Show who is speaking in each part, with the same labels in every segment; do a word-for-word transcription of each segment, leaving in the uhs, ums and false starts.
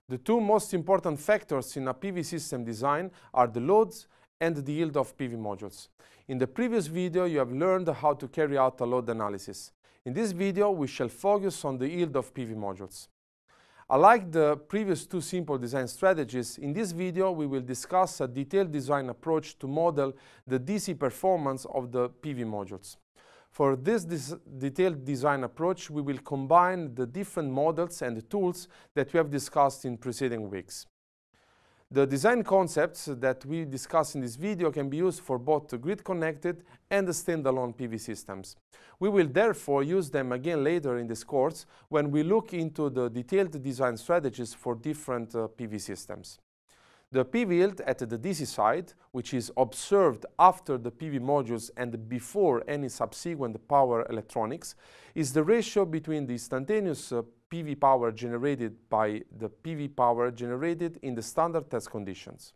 Speaker 1: The two most important factors in a P V system design are the loads and the yield of P V modules. In the previous video, you have learned how to carry out a load analysis. In this video, we shall focus on the yield of P V modules. Unlike the previous two simple design strategies, in this video we will discuss a detailed design approach to model the D C performance of the P V modules. For this, this detailed design approach, we will combine the different models and tools that we have discussed in preceding weeks. The design concepts that we discuss in this video can be used for both grid-connected and standalone P V systems. We will therefore use them again later in this course when we look into the detailed design strategies for different uh, P V systems. The P V yield at the D C side, which is observed after the P V modules and before any subsequent power electronics, is the ratio between the instantaneous uh, P V power generated by the P V power generated in the standard test conditions.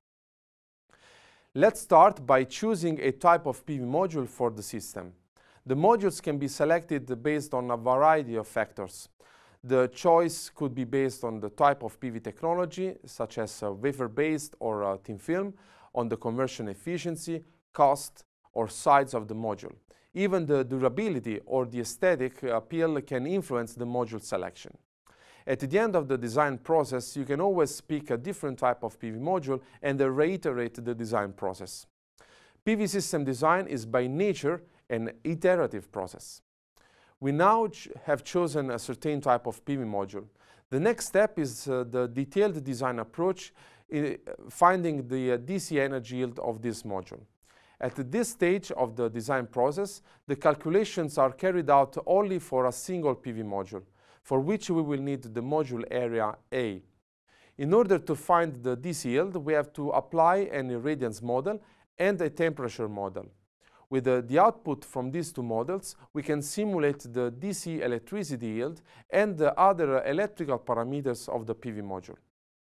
Speaker 1: Let's start by choosing a type of P V module for the system. The modules can be selected based on a variety of factors. The choice could be based on the type of P V technology, such as uh, wafer-based or uh, thin film, on the conversion efficiency, cost, or size of the module. Even the durability or the aesthetic appeal can influence the module selection. At the end of the design process, you can always pick a different type of P V module and uh, reiterate the design process. P V system design is by nature an iterative process. We now ch have chosen a certain type of P V module. The next step is uh, the detailed design approach, uh, finding the uh, D C energy yield of this module. At this stage of the design process, the calculations are carried out only for a single P V module, for which we will need the module area A. In order to find the D C yield, we have to apply an IRradiance model and a temperature model. With uh, the output from these two models, we can simulate the D C electricity yield and the other electrical parameters of the P V module.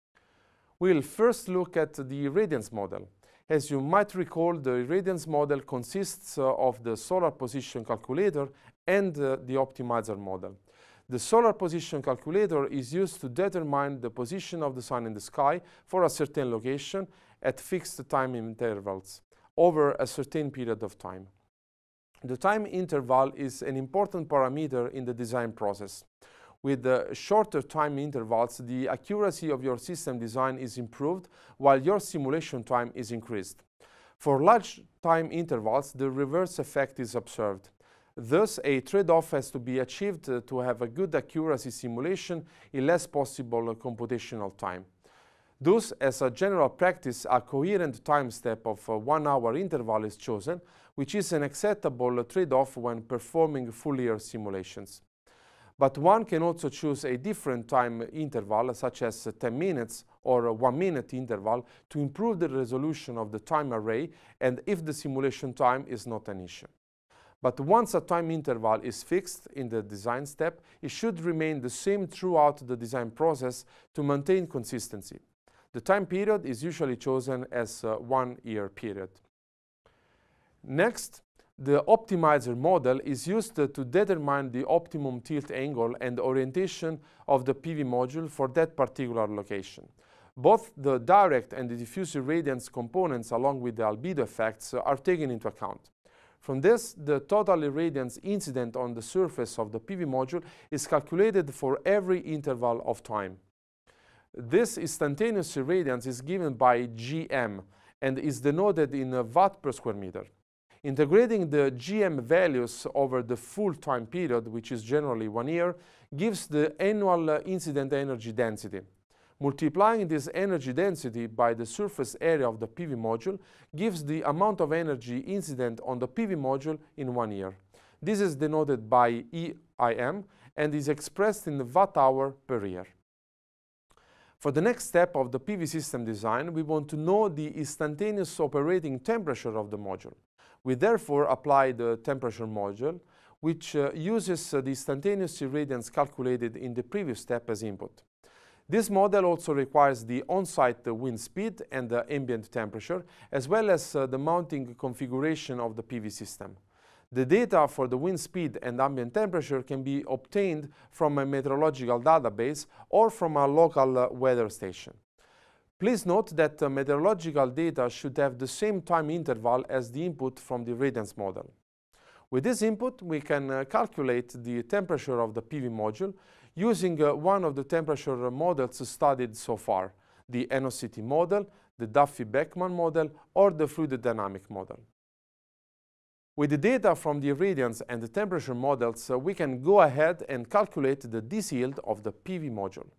Speaker 1: We'll first look at the IRradiance model. As you might recall, the IRradiance model consists uh, of the solar position calculator and uh, the optimizer model. The solar position calculator is used to determine the position of the sun in the sky for a certain location at fixed time intervals over a certain period of time. The time interval is an important parameter in the design process. With the shorter time intervals, the accuracy of your system design is improved while your simulation time is increased. For large time intervals, the reverse effect is observed. Thus, a trade-off has to be achieved uh, to have a good accuracy simulation in less possible uh, computational time. Thus, as a general practice, a coherent time step of a one-hour interval is chosen, which is an acceptable trade-off when performing full-year simulations. But one can also choose a different time interval, such as ten minutes or a one-minute interval, to improve the resolution of the time array, and if the simulation time is not an issue. But once a time interval is fixed in the design step, it should remain the same throughout the design process to maintain consistency. The time period is usually chosen as a one-year period. Next, the optimizer model is used uh, to determine the optimum tilt angle and orientation of the P V module for that particular location. Both the direct and the diffuse irradiance components, along with the albedo effects, uh, are taken into account. From this, the total irradiance incident on the surface of the P V module is calculated for every interval of time. This instantaneous irradiance is given by G M and is denoted in a watt per square meter. Integrating the G M values over the full time period, which is generally one year, gives the annual uh, incident energy density. Multiplying this energy density by the surface area of the P V module gives the amount of energy incident on the P V module in one year. This is denoted by E I M and is expressed in watt-hour per year. For the next step of the P V system design, we want to know the instantaneous operating temperature of the module. We therefore apply the temperature module, which uh, uses uh, the instantaneous irradiance calculated in the previous step as input. This model also requires the on-site uh, wind speed and the ambient temperature, as well as uh, the mounting configuration of the P V system. The data for the wind speed and ambient temperature can be obtained from a meteorological database or from a local uh, weather station. Please note that uh, meteorological data should have the same time interval as the input from the IRradiance model. With this input, we can uh, calculate the temperature of the P V module using uh, one of the temperature models studied so far, the N O C T model, the Duffy-Beckman model, or the fluid dynamic model. With the data from the IRradiance and the temperature models, uh, we can go ahead and calculate the D C yield of the P V module.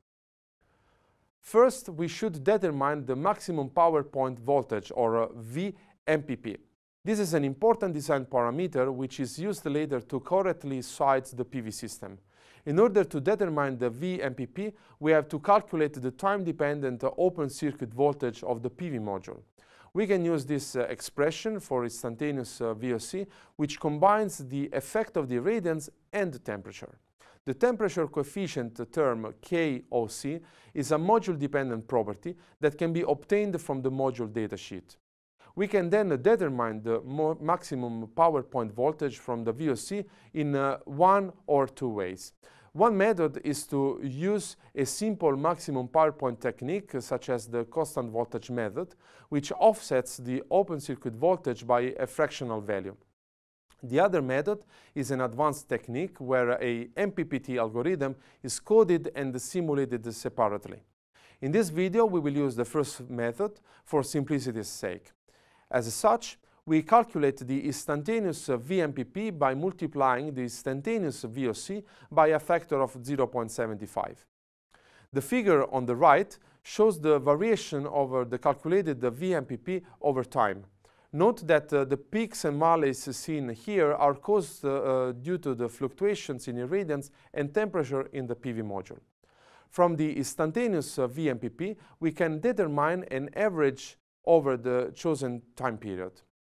Speaker 1: First, we should determine the maximum power point voltage, or uh, V M P P. This is an important design parameter which is used later to correctly size the P V system. In order to determine the V M P P, we have to calculate the time-dependent uh, open circuit voltage of the P V module. We can use this uh, expression for instantaneous uh, V O C, which combines the effect of the irradiance and the temperature. The temperature coefficient term K O C is a module-dependent property that can be obtained from the module datasheet. We can then determine the maximum power point voltage from the V O C in uh, one or two ways. One method is to use a simple maximum power point technique, such as the constant voltage method, which offsets the open circuit voltage by a fractional value. The other method is an advanced technique where a M P P T algorithm is coded and simulated separately. In this video, we will use the first method for simplicity's sake. As such, we calculate the instantaneous V M P P by multiplying the instantaneous V O C by a factor of zero point seven five. The figure on the right shows the variation over the calculated V M P P over time. Note that uh, the peaks and valleys seen here are caused uh, due to the fluctuations in irradiance and temperature in the P V module. From the instantaneous uh, V M P P, we can determine an average over the chosen time period.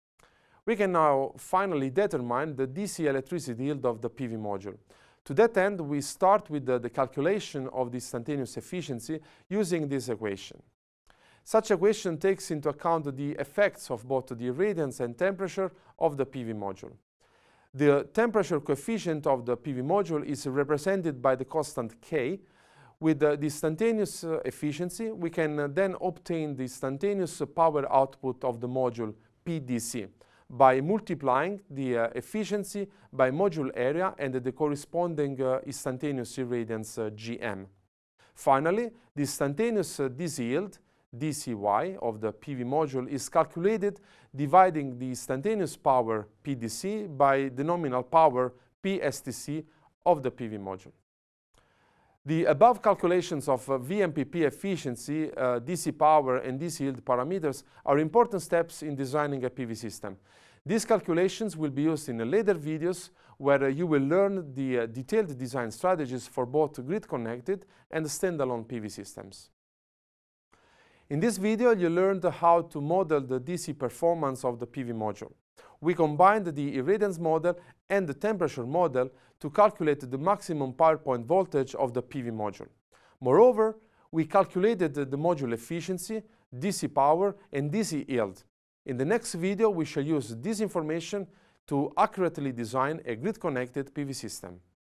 Speaker 1: We can now finally determine the D C electricity yield of the P V module. To that end, we start with the, the calculation of the instantaneous efficiency using this equation. Such equation takes into account the effects of both the irradiance and temperature of the P V module. The temperature coefficient of the P V module is represented by the constant K. With the instantaneous uh, efficiency, we can uh, then obtain the instantaneous uh, power output of the module P D C by multiplying the uh, efficiency by module area and uh, the corresponding uh, instantaneous irradiance uh, G M. Finally, the instantaneous uh, D C yield, D C Y, of the P V module is calculated dividing the instantaneous power P D C by the nominal power P S T C of the P V module. The above calculations of uh, V M P P efficiency, uh, D C power, and D C yield parameters are important steps in designing a P V system. These calculations will be used in later videos where uh, you will learn the uh, detailed design strategies for both grid-connected and standalone P V systems. In this video, you learned how to model the D C performance of the P V module. We combined the IRradiance model and the temperature model to calculate the maximum power point voltage of the P V module. Moreover, we calculated the module efficiency, D C power, and D C yield. In the next video, we shall use this information to accurately design a grid-connected P V system.